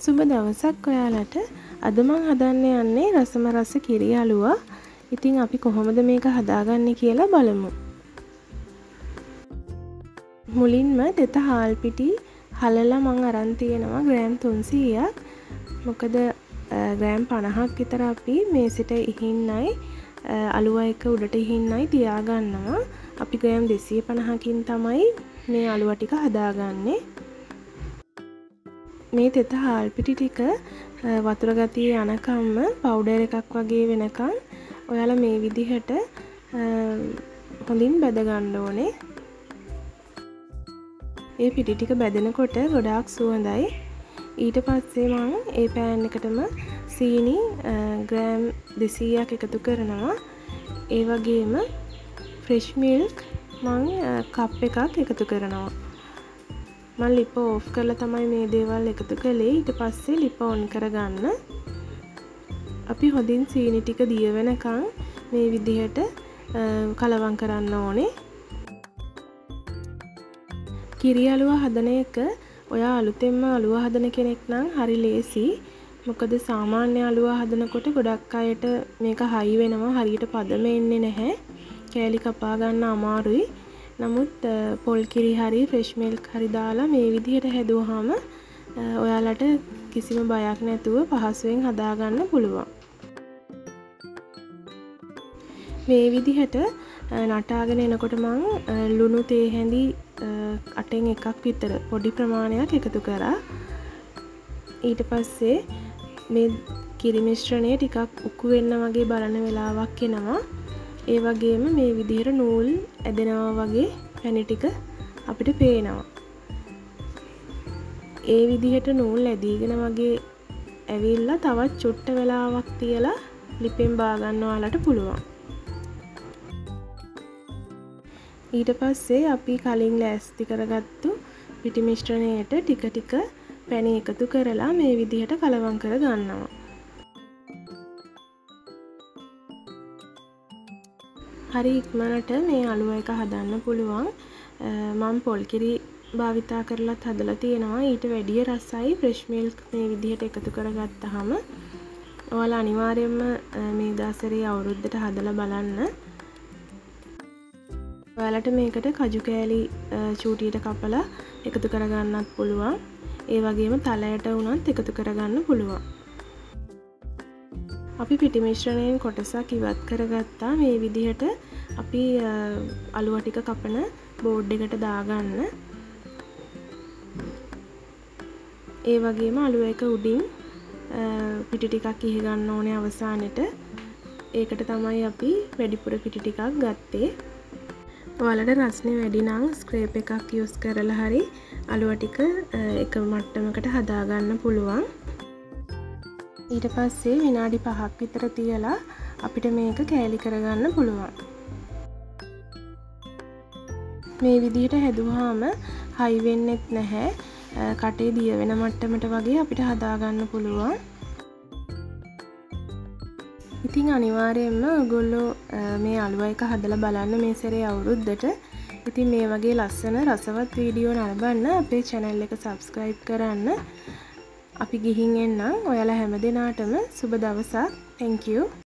සුබ දවසක් ඔයාලට. අද මම හදන්න යන්නේ රසම රස කිරි අලුවා. ඉතින් අපි කොහොමද මේක හදාගන්නේ කියලා බලමු. මුලින්ම දෙත හාල් පිටි හලලා මම අරන් තියෙනවා ග්‍රෑම් 300ක්. මොකද ග්‍රෑම් 50ක් විතර අපි මේසෙට ඉහින්නයි අලුවා එක උඩට ඉහින්නයි තියාගන්නවා. අපි ග්‍රෑම් 250කින් තමයි මේ අලුවා ටික හදාගන්නේ. මේ තෙත හාල් පිටි ටික වතුර ගතිය යනකම්ම පවුඩර් එකක් වගේ වෙනකන් ඔයාලා මේ විදිහට හොඳින් බැද ගන්න ඕනේ. ඒ පිටි ටික බැදෙනකොට ගොඩාක් සුවඳයි. ඊට පස්සේ මම ඒ පෑන් එකටම සීනි ග්‍රෑම් 200ක් එකතු කරනවා. ඒ වගේම ෆ්‍රෙෂ් මිල්ක් මම කප් එකක් එකතු කරනවා. මම ලිප ඕෆ් කරලා තමයි මේ දේවල් එකතු කළේ. ඊට පස්සේ ලිප ඔන් කරගන්න. අපි හොඳින් සීනි ටික දිය වෙනකන් මේ විදිහට කලවම් කරන්න ඕනේ. කිරි අලුවා හදන එක ඔයා අලුතෙන්ම අලුවා හදන කෙනෙක් නම් හරි ලේසි. මොකද සාමාන්‍ය අලුවා හදනකොට ගොඩක් අයට මේක හයි වෙනවා. හරියට පදම එන්නේ නැහැ. කෑලි කපා ගන්න අමාරුයි. නමුත් පොල් කිරි හරි ෆ්‍රෙෂ් මිල්ක් හරි දාලා මේ විදිහට හැදුවාම ඔයාලට කිසිම බයක් නැතුව පහසුවෙන් හදාගන්න පුළුවන්. මේ විදිහට නටාගෙන එනකොට මම ලුණු තේ හැඳි 8න් එකක් විතර පොඩි ප්‍රමාණයක් එකතු කරා. ඊට පස්සේ මේ කිරි මිශ්‍රණය ටිකක් උක්කු වෙන්න වගේ බලන වෙලාවක් එනවා. ඒ වගේම මේ විදිහට නූල් ඇදෙනවා වගේ පැණි ටික අපිට පේනවා. ඒ විදිහට නූල් ඇදීගෙන වගේ ඇවිල්ලා තවත් චුට්ට වෙලාවක් තියලා ලිපෙන් බා ගන්න ඔයාලට පුළුවන්. ඊට පස්සේ අපි කලින් ලෑස්ති කරගත්තු පිටි මිශ්‍රණයට ටික ටික පැණි එකතු කරලා මේ විදිහට කලවම් කර ගන්නවා. හරි ඉක්මනට මේ අලුවා එක හදන්න පුළුවන්. මම පොල් කිරි භාවිතා කරලත් හදලා තියෙනවා. ඊට වැඩිය රසයි ෆ්‍රෙෂ් මිල්ක් මේ විදිහට එකතු කරගත්තාම. ඔයාලා අනිවාර්යයෙන්ම මේ දාසරේ අවුරුද්දට හදලා බලන්න. ඔයාලට මේකට කජු කෑලි චූටියට කපලා එකතු කරගන්නත් පුළුවන්. ඒ වගේම තලයට උනත් එකතු කරගන්න පුළුවන්. අපි පිටි මිශ්‍රණයෙන් කොටසක් ඉවත් කරගත්තා. මේ විදිහට අපි අලුවා ටික කපන බෝඩ් එකට දාගන්න. ඒ වගේම අලුවා එක උඩින් පිටි ටිකක් ඉහි ගන්න ඕනේ අවසානෙට. ඒකට තමයි අපි වැඩිපුර පිටි ටිකක් ගත්තේ. ඔයාලට රස්නේ වැඩි නම් ස්ක්‍රේප් එකක් යූස් කරලා හරි අලුවා ටික එක මට්ටමකට හදාගන්න පුළුවන්. ඊට පස්සේ විනාඩි 5ක් විතර තියලා අපිට මේක කෑලි කරගන්න පුළුවන්. මේ විදිහට හැදුවාම හයි වෙන්නෙත් නැහැ. කටේ දිය වෙන මට්ටමට වගේ අපිට හදාගන්න පුළුවන්. ඉතින් අනිවාර්යයෙන්ම ඔයගොල්ලෝ මේ අලුවා එක හදලා බලන්න මේ සැරේ අවුරුද්දට. ඉතින් මේ වගේ ලස්සන රසවත් වීඩියෝ නරඹන්න අපේ channel එක subscribe කරන්න. අපි ගිහින් එන්නම්. ඔයාලා හැම දිනාටම සුබ දවසක්. Thank you.